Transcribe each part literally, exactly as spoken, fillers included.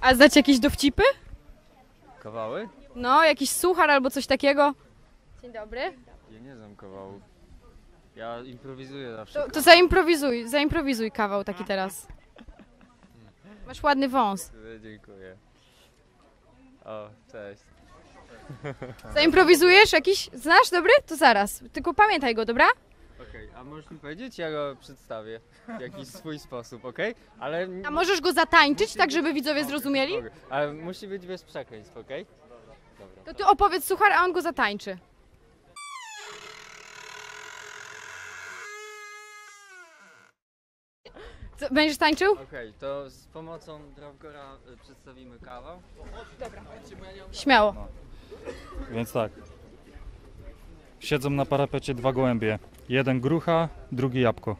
A znacie jakieś dowcipy? Kawały? No, jakiś suchar albo coś takiego. Dzień dobry. Ja nie znam kawałów. Ja improwizuję zawsze. To, to zaimprowizuj, zaimprowizuj kawał taki teraz. Masz ładny wąs. Dziękuję. O, cześć. Zaimprowizujesz jakiś? Znasz, dobry? To zaraz. Tylko pamiętaj go, dobra? Okej, okay, a możesz mi powiedzieć? Ja go przedstawię w jakiś swój sposób, okej? Okay? Ale... A możesz go zatańczyć, musi tak być... żeby widzowie zrozumieli? Mogę. Ale musi być bez przekleństw, okej? Okay? Dobra. To ty opowiedz suchar, a on go zatańczy. Co, będziesz tańczył? Okej, okay, to z pomocą Drawgora y, przedstawimy kawał. Dobra. Śmiało. No. Więc tak. Siedzą na parapecie dwa gołębie. Jeden grucha, drugi jabłko.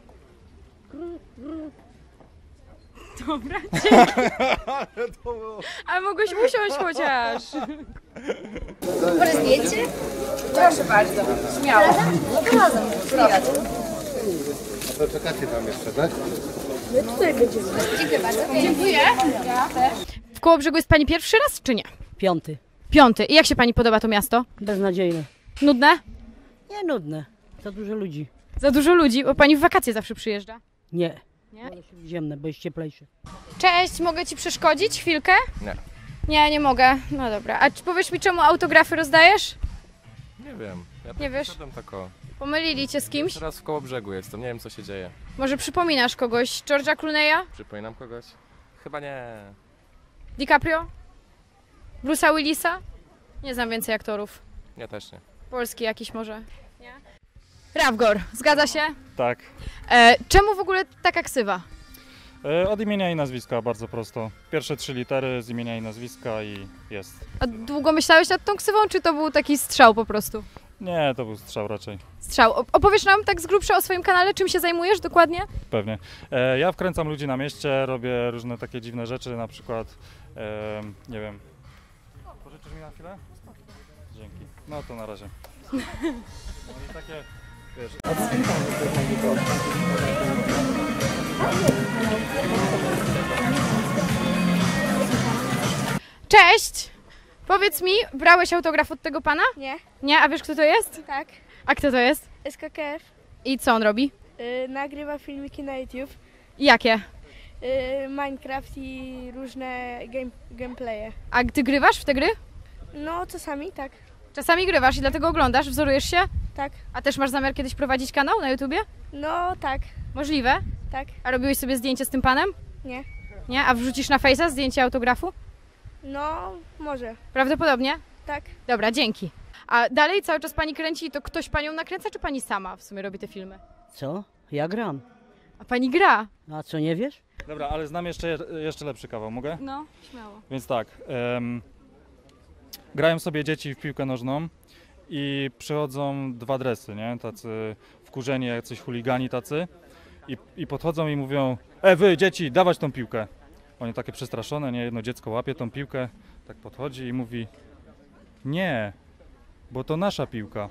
Dobra, dzięki. Ale mogłeś usiąść chociaż. Może zdjęcie? Proszę bardzo. Śmiało. No to razem. To czekacie tam jeszcze, tak? My tutaj będziemy. Dziękuję bardzo. Dziękuję. Ja też. W Kołobrzegu jest pani pierwszy raz, czy nie? Piąty. Piąty. I jak się pani podoba to miasto? Beznadziejne. Nudne? Nie nudne. Za dużo ludzi. Za dużo ludzi, bo pani w wakacje zawsze przyjeżdża. Nie. Nie? Wolę się w ziemne, bo jest cieplejsze. Cześć, mogę ci przeszkodzić chwilkę? Nie. Nie, nie mogę. No dobra. A czy powiesz mi, czemu autografy rozdajesz? Nie wiem. Ja Nie wiesz? tako. Pomylili cię z kimś? Teraz w Kołobrzegu jestem, nie wiem co się dzieje. Może przypominasz kogoś? George'a Clooney'a? Przypominam kogoś? Chyba nie. DiCaprio? Bruce'a Willisa? Nie znam więcej aktorów. Ja też nie. Polski jakiś może? Nie? Rawgor, zgadza się? Tak. E, czemu w ogóle taka ksywa? E, od imienia i nazwiska, bardzo prosto. Pierwsze trzy litery z imienia i nazwiska i jest. A długo myślałeś nad tą ksywą, czy to był taki strzał po prostu? Nie, to był strzał raczej. Strzał. O- opowiesz nam tak z grubsza o swoim kanale, czym się zajmujesz dokładnie? Pewnie. E, ja wkręcam ludzi na mieście, robię różne takie dziwne rzeczy, na przykład, e, nie wiem. Pożyczysz mi na chwilę? Dzięki. No to na razie. No i takie, wiesz... Cześć! Powiedz mi, brałeś autograf od tego pana? Nie. Nie? A wiesz kto to jest? Tak. A kto to jest? S K K F. I co on robi? Y, nagrywa filmiki na YouTube. I jakie? Y, Minecraft i różne game, gameplaye. A ty grywasz w te gry? No, czasami tak. Czasami grywasz i dlatego oglądasz, wzorujesz się? Tak. A też masz zamiar kiedyś prowadzić kanał na YouTubie? No, tak. Możliwe. Tak. A robiłeś sobie zdjęcie z tym panem? Nie. Nie? A wrzucisz na Face'a zdjęcie autografu? No, może. Prawdopodobnie? Tak. Dobra, dzięki. A dalej cały czas pani kręci, to ktoś panią nakręca, czy pani sama w sumie robi te filmy? Co? Ja gram. A pani gra? A co, nie wiesz? Dobra, ale znam jeszcze, jeszcze lepszy kawał, mogę? No, śmiało. Więc tak, em, grają sobie dzieci w piłkę nożną i przychodzą dwa dresy, nie? Tacy wkurzeni, jacyś chuligani tacy i, i podchodzą i mówią: e wy dzieci, dawać tą piłkę. Oni takie przestraszone, nie? Jedno dziecko łapie tą piłkę, tak podchodzi i mówi: nie, bo to nasza piłka.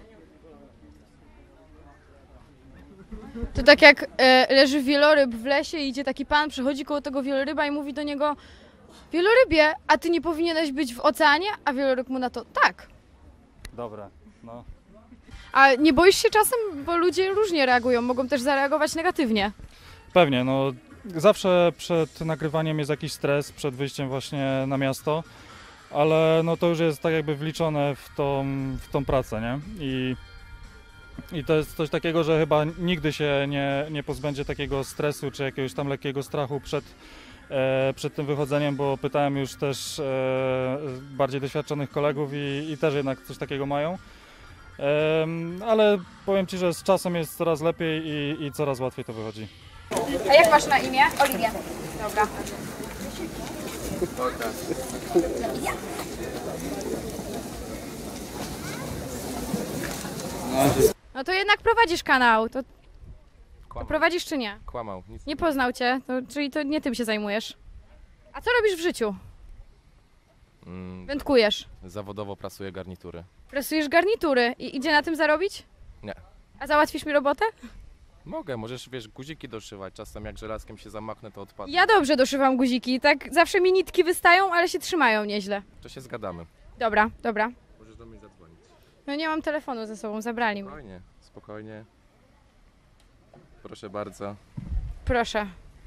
To tak jak e, leży wieloryb w lesie i idzie taki pan, przychodzi koło tego wieloryba i mówi do niego: wielorybie, a ty nie powinieneś być w oceanie? A wieloryb mu na to: tak. Dobra, no. A nie boisz się czasem, bo ludzie różnie reagują, mogą też zareagować negatywnie. Pewnie, no zawsze przed nagrywaniem jest jakiś stres, przed wyjściem właśnie na miasto, ale no to już jest tak jakby wliczone w tą, w tą pracę, nie? I, i to jest coś takiego, że chyba nigdy się nie, nie pozbędzie takiego stresu czy jakiegoś tam lekkiego strachu przed, e, przed tym wychodzeniem, bo pytałem już też e, bardziej doświadczonych kolegów i, i też jednak coś takiego mają. E, ale powiem Ci, że z czasem jest coraz lepiej i, i coraz łatwiej to wychodzi. A jak masz na imię? Oliwia. Dobra. No to jednak prowadzisz kanał. To, to Kłamał. prowadzisz czy nie? Kłamał. Nic Nie poznał cię, to, czyli to nie tym się zajmujesz. A co robisz w życiu? Mm, Wędkujesz. zawodowo prasuję garnitury. Presujesz garnitury i idzie na tym zarobić? Nie. A załatwisz mi robotę? Mogę, możesz, wiesz, guziki doszywać. Czasem jak żelazkiem się zamachnę, to odpadnie. Ja dobrze doszywam guziki, tak zawsze mi nitki wystają, ale się trzymają nieźle. To się zgadamy. Dobra, dobra. Możesz do mnie zadzwonić. No nie mam telefonu ze sobą, zabrali mi. Spokojnie, spokojnie. Proszę bardzo. Proszę.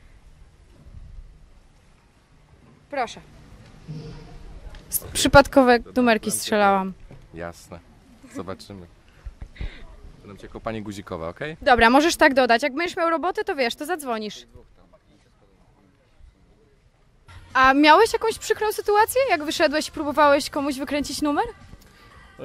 Proszę. Z przypadkowe numerki strzelałam. Jasne. Zobaczymy. Będę cię jako pani guzikowa, okej? Dobra, możesz tak dodać. Jak będziesz miał roboty, to wiesz, to zadzwonisz. A miałeś jakąś przykrą sytuację? Jak wyszedłeś i próbowałeś komuś wykręcić numer? E,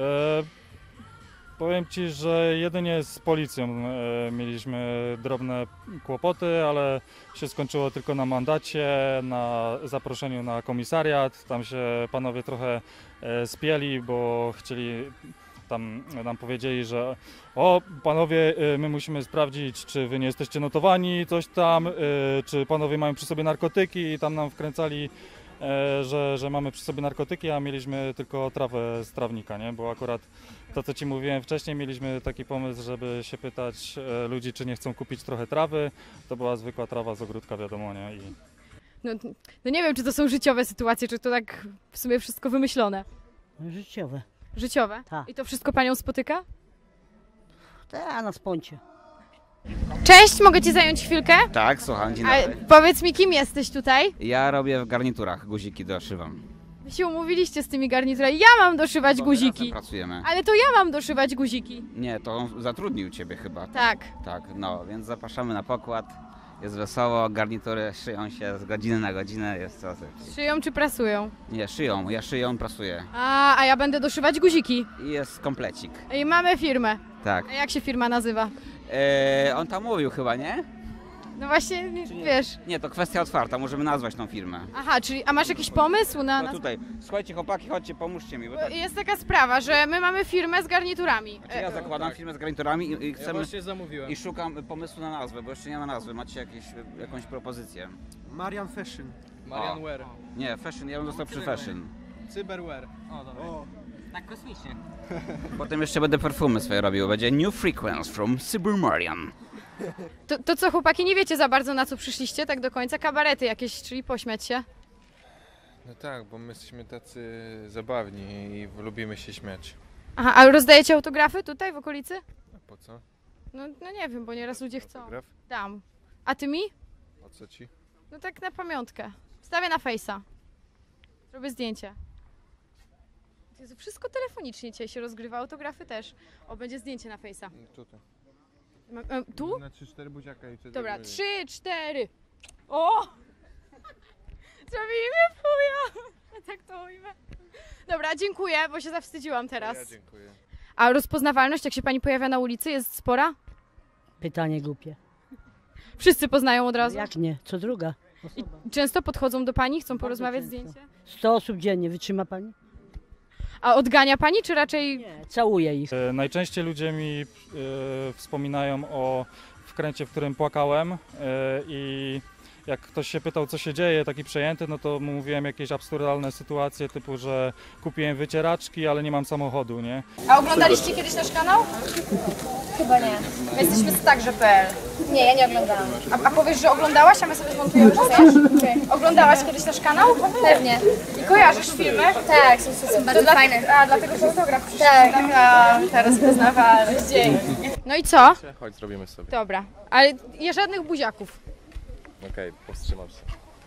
powiem Ci, że jedynie z policją e, mieliśmy drobne kłopoty, ale się skończyło tylko na mandacie, na zaproszeniu na komisariat. Tam się panowie trochę e, spieli, bo chcieli, tam nam powiedzieli, że o panowie, e, my musimy sprawdzić, czy wy nie jesteście notowani, coś tam, e, czy panowie mają przy sobie narkotyki i tam nam wkręcali, e, że, że mamy przy sobie narkotyki, a mieliśmy tylko trawę z trawnika, nie? Bo akurat to, co Ci mówiłem wcześniej, mieliśmy taki pomysł, żeby się pytać e, ludzi, czy nie chcą kupić trochę trawy. To była zwykła trawa z ogródka, wiadomo, nie? I No, no nie wiem, czy to są życiowe sytuacje, czy to tak w sumie wszystko wymyślone. Życiowe. Życiowe? Tak. I to wszystko panią spotyka? Ta na sponcie. Cześć, mogę Ci zająć chwilkę? Tak, słucham, dzień A dobry. powiedz mi, kim jesteś tutaj? Ja robię w garniturach, guziki doszywam. Wy się umówiliście z tymi garniturami. Ja mam doszywać Bo guziki. razem pracujemy. Ale to ja mam doszywać guziki. Nie, to on zatrudnił ciebie chyba. Tak. Tak, no, więc zapraszamy na pokład. Jest wesoło, garnitury szyją się z godziny na godzinę, jest co. Szyją czy prasują? Nie, szyją, ja szyją, prasuję. A, a ja będę doszywać guziki. I jest komplecik. I mamy firmę. Tak. A jak się firma nazywa? Eee, on tam mówił chyba, nie? No właśnie, wiesz. Nie, to kwestia otwarta, możemy nazwać tą firmę. Aha, czyli, a masz jakiś pomysł na No nas? tutaj, słuchajcie chłopaki, chodźcie, pomóżcie mi, bo Bo tak. jest taka sprawa, że my mamy firmę z garniturami. Czy ja zakładam firmę z garniturami i, i chcemy... zamówiłem. I szukam pomysłu na nazwę, bo jeszcze nie ma nazwy. Macie jakieś, jakąś propozycję? Marian Fashion. Marian Wear. Nie, fashion, ja bym został przy fashion. Cyberwear. O, dobra. Tak kosmicznie. Potem jeszcze będę perfumy swoje robił. Będzie New Frequence from Cyber Marian. To, to co, chłopaki, nie wiecie za bardzo, na co przyszliście tak do końca? Kabarety jakieś, czyli pośmiać się. No tak, bo my jesteśmy tacy zabawni i lubimy się śmiać. Aha, a rozdajecie autografy tutaj w okolicy? A po co? No, no nie wiem, bo nieraz ludzie chcą. Autograf? Dam. A ty mi? O co ci? No tak na pamiątkę. Wstawię na fejsa. Zrobię zdjęcie. Jezu, wszystko telefonicznie dzisiaj się rozgrywa, autografy też. O, będzie zdjęcie na fejsa. No tutaj. Ma- e, Tu? Na trzy cztery buziaka i wtedy... Dobra, będzie. trzy, cztery. O! Zrobili mnie fuja. Ja tak to ujmę. Dobra, dziękuję, bo się zawstydziłam Ja teraz. dziękuję. A rozpoznawalność, jak się pani pojawia na ulicy, jest spora? Pytanie głupie. Wszyscy poznają od razu? Jak nie? Co druga I osoba. często podchodzą do pani, chcą Bardzo porozmawiać często. zdjęcie? sto osób dziennie, wytrzyma pani? A odgania pani, czy raczej... Nie, całuję ich. e, najczęściej ludzie mi e, wspominają o wkręcie, w którym płakałem e, i jak ktoś się pytał, co się dzieje, taki przejęty, no to mu mówiłem jakieś absurdalne sytuacje, typu, że kupiłem wycieraczki, ale nie mam samochodu, nie? A oglądaliście kiedyś nasz kanał? Chyba nie. My jesteśmy z także kropka pe el. Nie, ja nie oglądałam. A, a powiesz, że oglądałaś, a my sobie zmontujemy, że wiesz? Oglądałaś kiedyś nasz kanał? Pewnie. I kojarzysz filmy? Tak, są, są bardzo dla- fajne. A, dlatego, że autograf przyszedł. Tak. A, teraz poznawalność, dzięki. No i co? Chodź, zrobimy sobie. Dobra, ale nie żadnych buziaków. Okej, powstrzymam się.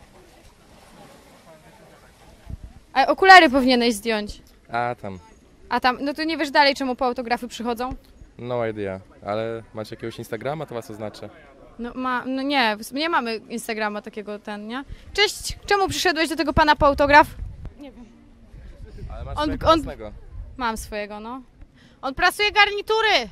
A okulary powinieneś zdjąć. A tam, A tam, no to nie wiesz dalej, czemu po autografy przychodzą? no idea. Ale macie jakiegoś Instagrama, to was oznaczę. No, ma, no nie, w sumie nie mamy Instagrama takiego, ten, nie? Cześć, czemu przyszedłeś do tego pana po autograf? Nie wiem. Ale masz On- swojego on- własnego. Mam swojego, no. On prasuje garnitury!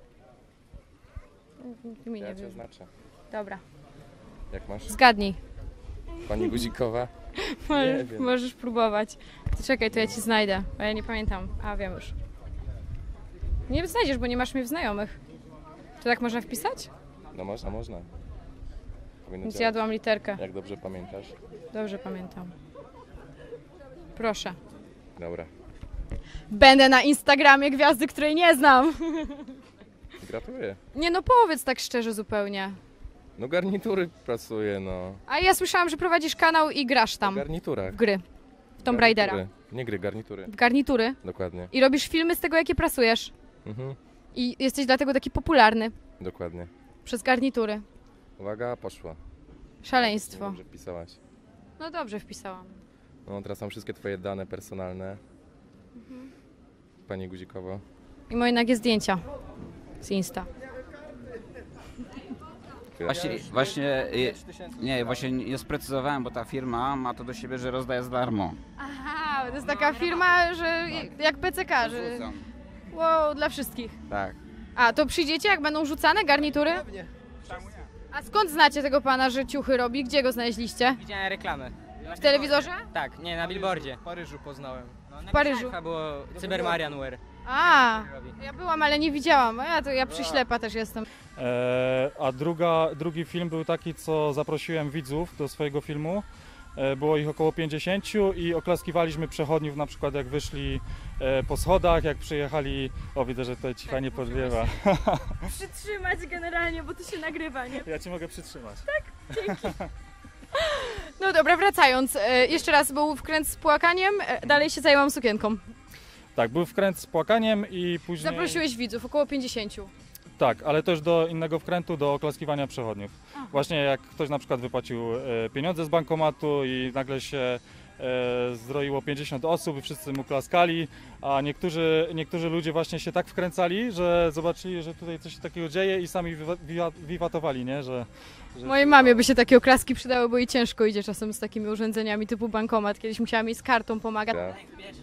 Mi Ja nie cię wiem. oznaczę. Dobra, Jak masz? zgadnij. Pani Guzikowa? Możesz, wiem. możesz próbować. To czekaj, to ja ci znajdę, bo ja nie pamiętam. A, wiem już. Nie znajdziesz, bo nie masz mnie w znajomych. To tak można wpisać? No można, można. Powinno działać. Zjadłam literkę. Jak dobrze pamiętasz? Dobrze pamiętam. Proszę. Dobra. Będę na Instagramie gwiazdy, której nie znam. Gratuluję. Nie no, powiedz tak szczerze zupełnie. No garnitury pracuję, no. A ja słyszałam, że prowadzisz kanał i grasz W tam garniturach. w gry. W Tomb Raidera. Garnitury. Nie gry, garnitury. W garnitury. Dokładnie. I robisz filmy z tego, jakie prasujesz. Mhm. I jesteś dlatego taki popularny. Dokładnie. Przez garnitury. Uwaga, poszła. Szaleństwo. Dobrze wpisałaś. No dobrze wpisałam. No teraz mam wszystkie twoje dane personalne. Pani Guzikowo. I moje nagie zdjęcia z Insta. Właśnie, właśnie, y, nie, właśnie nie sprecyzowałem, bo ta firma ma to do siebie, że rozdaje za darmo. Aha, to jest taka firma, że jak P C K, że Rzucam. wow, dla wszystkich. Tak. A, to przyjdziecie, jak będą rzucane garnitury? A skąd znacie tego pana, że ciuchy robi? Gdzie go znaleźliście? Widziałem reklamę. W telewizorze? Tak, nie, na billboardzie. W Paryżu poznałem. No, W Paryżu. Chyba było Cyber Marian Wear. A, ja byłam, ale nie widziałam. A ja to ja przyślepa też jestem. E, a druga, drugi film był taki, co zaprosiłem widzów do swojego filmu. E, było ich około pięćdziesięciu i oklaskiwaliśmy przechodniów, na przykład jak wyszli e, po schodach, jak przyjechali... O, widzę, że tutaj cicha nie podwiewa. Przytrzymać generalnie, bo to się nagrywa, nie? Ja ci mogę przytrzymać. No dobra, wracając. E, jeszcze raz, był wkręt z płakaniem, e, dalej się zajęłam sukienką. Tak, był wkręt z płakaniem i później... Zaprosiłeś widzów, około pięćdziesięciu. Tak, ale też do innego wkrętu, do oklaskiwania przechodniów. Właśnie jak ktoś na przykład wypłacił e, pieniądze z bankomatu i nagle się e, zroiło pięćdziesiąt osób i wszyscy mu klaskali, a niektórzy, niektórzy ludzie właśnie się tak wkręcali, że zobaczyli, że tutaj coś takiego dzieje i sami wiwa, wiwa, wiwatowali, nie? Że, że... Mojej mamie by się takie oklaski przydały, bo jej ciężko idzie czasem z takimi urządzeniami typu bankomat. Kiedyś musiałam jej z kartą pomagać. Tak.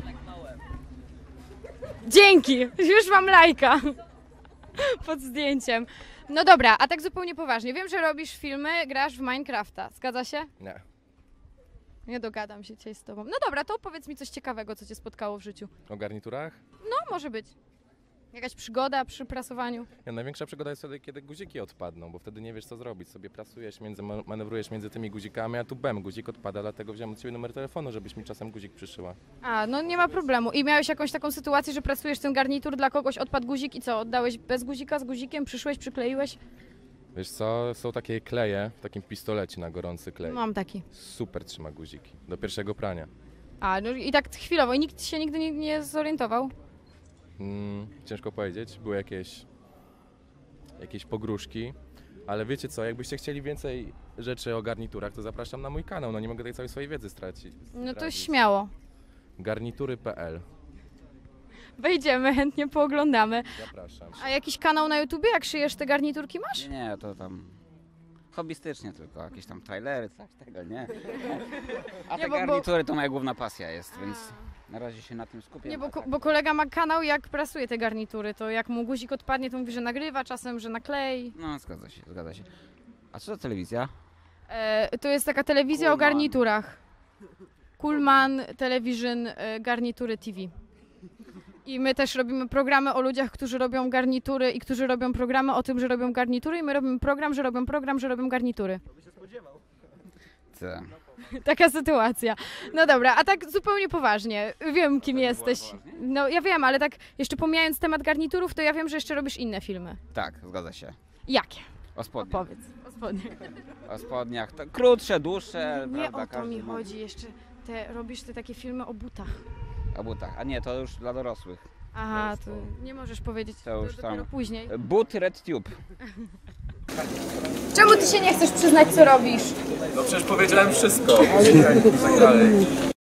Dzięki! Już mam lajka pod zdjęciem. No dobra, a tak zupełnie poważnie. Wiem, że robisz filmy, grasz w Minecrafta. Zgadza się? Nie. Nie dogadam się dzisiaj z tobą. No dobra, to opowiedz mi coś ciekawego, co cię spotkało w życiu. O garniturach? No, może być. Jakaś przygoda przy prasowaniu. Ja, największa przygoda jest wtedy, kiedy guziki odpadną, bo wtedy nie wiesz co zrobić. Sobie prasujesz, między, manewrujesz między tymi guzikami, a tu bem, guzik odpada, dlatego wziąłem od ciebie numer telefonu, żebyś mi czasem guzik przyszyła. A, no nie ma problemu. I miałeś jakąś taką sytuację, że pracujesz ten garnitur dla kogoś, odpadł guzik i co? Oddałeś bez guzika, z guzikiem, przyszłeś, przykleiłeś? Wiesz co, są takie kleje w takim pistolecie na gorący klej. Mam taki. Super trzyma guziki, do pierwszego prania. A, no i tak chwilowo i nikt się nigdy nie, nie zorientował? Mm, ciężko powiedzieć, były jakieś, jakieś pogróżki, ale wiecie co, jakbyście chcieli więcej rzeczy o garniturach, to zapraszam na mój kanał, no nie mogę tej całej swojej wiedzy stracić. No to zdradzić. śmiało. garnitury kropka p l. Wejdziemy, chętnie pooglądamy. Zapraszam. A jakiś kanał na YouTubie, jak szyjesz te garniturki masz? Nie, nie, to tam hobbystycznie tylko, jakieś tam trailery, coś tego, nie? A te Nie, bo- bo- garnitury to moja główna pasja jest, więc na razie się na tym skupiam. Nie, bo, a ko- tak- bo kolega ma kanał, jak prasuje te garnitury, to jak mu guzik odpadnie, to mówi, że nagrywa, czasem, że naklei. No, zgadza się, zgadza się. A co to telewizja? E, to jest taka telewizja o Coolman. garniturach. Coolman Television e, Garnitury T V. I my też robimy programy o ludziach, którzy robią garnitury i którzy robią programy o tym, że robią garnitury i my robimy program, że robią program, że robią garnitury. Co? Taka sytuacja. No dobra, a tak zupełnie poważnie. Wiem, kim jesteś. No ja wiem, ale tak jeszcze pomijając temat garniturów, to ja wiem, że jeszcze robisz inne filmy. Tak, zgadza się. Jakie? O spodniach. Powiedz. O spodniach. O spodniach. To krótsze, dłuższe, Nie prawda? o to każdy mi ma- chodzi. Jeszcze te, robisz te takie filmy o butach. O butach. A nie, to już dla dorosłych. Aha, to nie możesz powiedzieć. To To już dopiero tam. później. But Red Tube. Czemu ty się nie chcesz przyznać, co robisz? No przecież powiedziałem wszystko. Tak dalej.